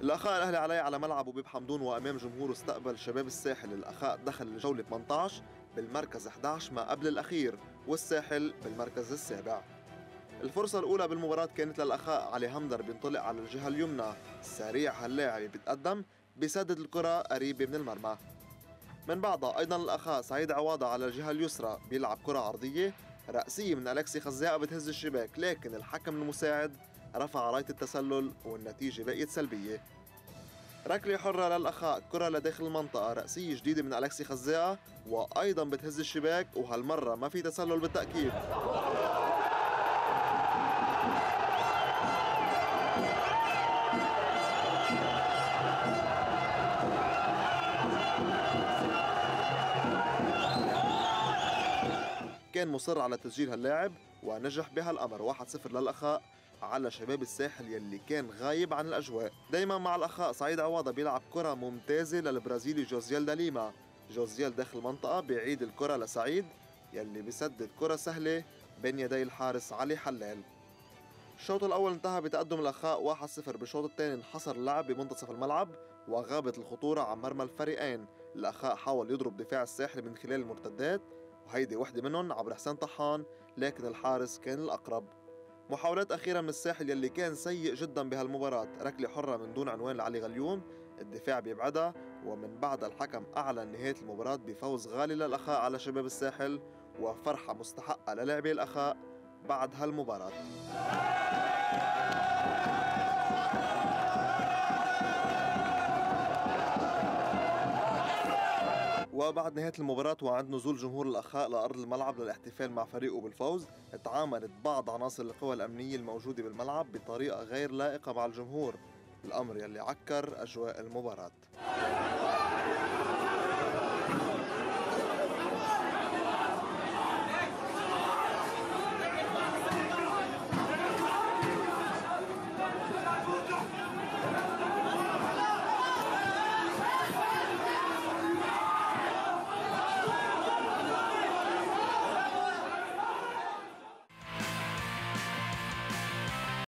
الأخاء الأهلي علي على ملعبه بيب حمدون وأمام جمهوره استقبل شباب الساحل. الأخاء دخل الجولة 18 بالمركز 11 ما قبل الأخير، والساحل بالمركز السابع. الفرصة الأولى بالمباراة كانت للأخاء. علي همدر بينطلق على الجهة اليمنى، السريع هاللاعب بيتقدم بيسدد الكرة قريبة من المرمى. من بعدها أيضا الأخاء سعيد عواضة على الجهة اليسرى بيلعب كرة عرضية رأسية من ألكسي خزاقة بتهز الشباك، لكن الحكم المساعد رفع راية التسلل والنتيجة بقيت سلبية. ركلة حرة للأخاء، كرة لداخل المنطقة رأسية جديدة من ألكسي خزاقة وأيضا بتهز الشباك، وهالمرة ما في تسلل بالتأكيد. كان مصر على تسجيل هاللاعب ونجح بهالأمر. 1-0 للأخاء على شباب الساحل يلي كان غايب عن الأجواء. دايما مع الأخاء سعيد عواضة بيلعب كرة ممتازة للبرازيلي جوزيال داليما. جوزيال داخل المنطقة بيعيد الكرة لسعيد يلي بيسدد كرة سهلة بين يدي الحارس علي حلال. الشوط الأول انتهى بتقدم الأخاء 1-0. بالشوط الثاني انحصر اللعب بمنتصف الملعب وغابت الخطورة عن مرمى الفريقين. الأخاء حاول يضرب دفاع الساحل من خلال المرتدات، وهيدي وحدة منهم عبر حسين طحان، لكن الحارس كان الأقرب. محاولات أخيرة من الساحل يلي كان سيء جدا بهالمباراة. ركلة حرة من دون عنوان لعلي غليوم، الدفاع بيبعدها، ومن بعدها الحكم أعلن نهاية المباراة بفوز غالي للأخاء على شباب الساحل، وفرحة مستحقة للاعبي الأخاء بعد هالمباراة. وبعد نهاية المباراة وعند نزول جمهور الأخاء لأرض الملعب للاحتفال مع فريقه بالفوز، تعاملت بعض عناصر القوى الأمنية الموجودة بالملعب بطريقة غير لائقة مع الجمهور، الأمر يلي عكر أجواء المباراة.